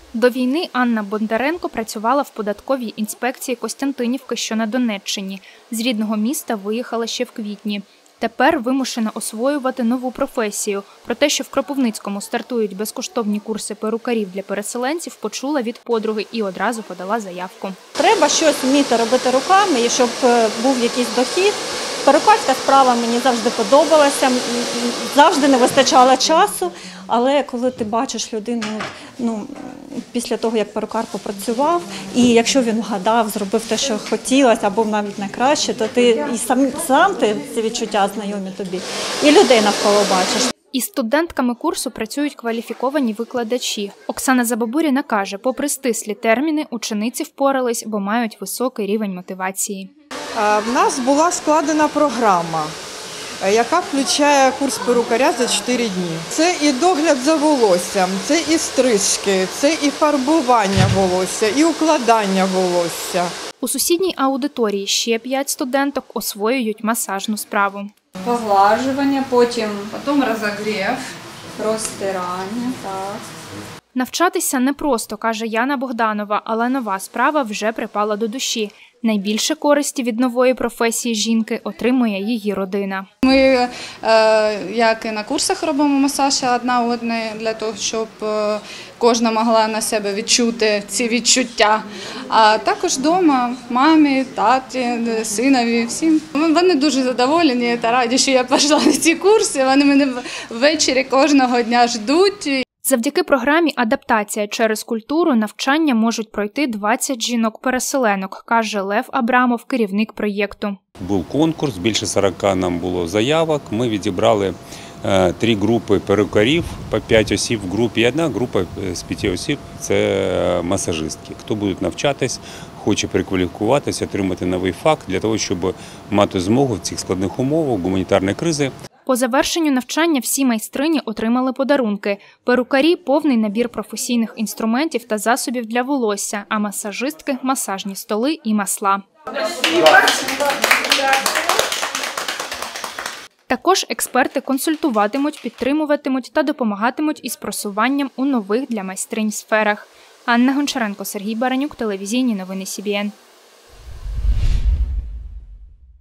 До війни Анна Бондаренко працювала в податковій інспекції Костянтинівки, що на Донеччині. З рідного міста виїхала ще в квітні. Тепер вимушена освоювати нову професію. Про те, що в Кропивницькому стартують безкоштовні курси перукарів для переселенців, почула від подруги і одразу подала заявку. Треба щось вміти робити руками, і щоб був якийсь дохід. Перукарська справа мені завжди подобалася, завжди не вистачало часу, але коли ти бачиш людину, після того, як перукар попрацював, і якщо він вгадав, зробив те, що хотілося, або навіть найкраще, то ти і сам ці відчуття знайомі тобі, і людей навколо бачиш. Із студентками курсу працюють кваліфіковані викладачі. Оксана Забабуріна каже, попри стислі терміни, учениці впорались, бо мають високий рівень мотивації. В нас була складена програма, яка включає курс перукаря за 4 дні. Це і догляд за волоссям, це і стрижки, це і фарбування волосся, і укладання волосся. У сусідній аудиторії ще 5 студенток освоюють масажну справу. Поглажування, потім розогрів, розтирання. Так. Навчатися непросто, каже Яна Богданова, але нова справа вже припала до душі. Найбільше користі від нової професії жінки отримує її родина. Ми, як і на курсах, робимо масаж одна одної, для того, щоб кожна могла на себе відчути ці відчуття. А також вдома мамі, таті, синові, всім. Вони дуже задоволені та раді, що я пішла на ці курси. Вони мене ввечері кожного дня ждуть. Завдяки програмі «Адаптація через культуру» навчання можуть пройти 20 жінок-переселенок, каже Лев Абрамов, керівник проєкту. Був конкурс, більше 40 нам було заявок. Ми відібрали 3 групи перукарів, по 5 осіб в групі, і одна група з 5 осіб – це масажистки. Хто будуть навчатись, хоче перекваліфікуватися, отримати новий факт для того, щоб мати змогу в цих складних умовах гуманітарної кризи. По завершенню навчання всі майстрині отримали подарунки. Перукарі – повний набір професійних інструментів та засобів для волосся, а масажистки – масажні столи і масла. Також експерти консультуватимуть, підтримуватимуть та допомагатимуть із просуванням у нових для майстринь сферах. Анна Гончаренко, Сергій Баранюк, телевізійні новини СІБІН.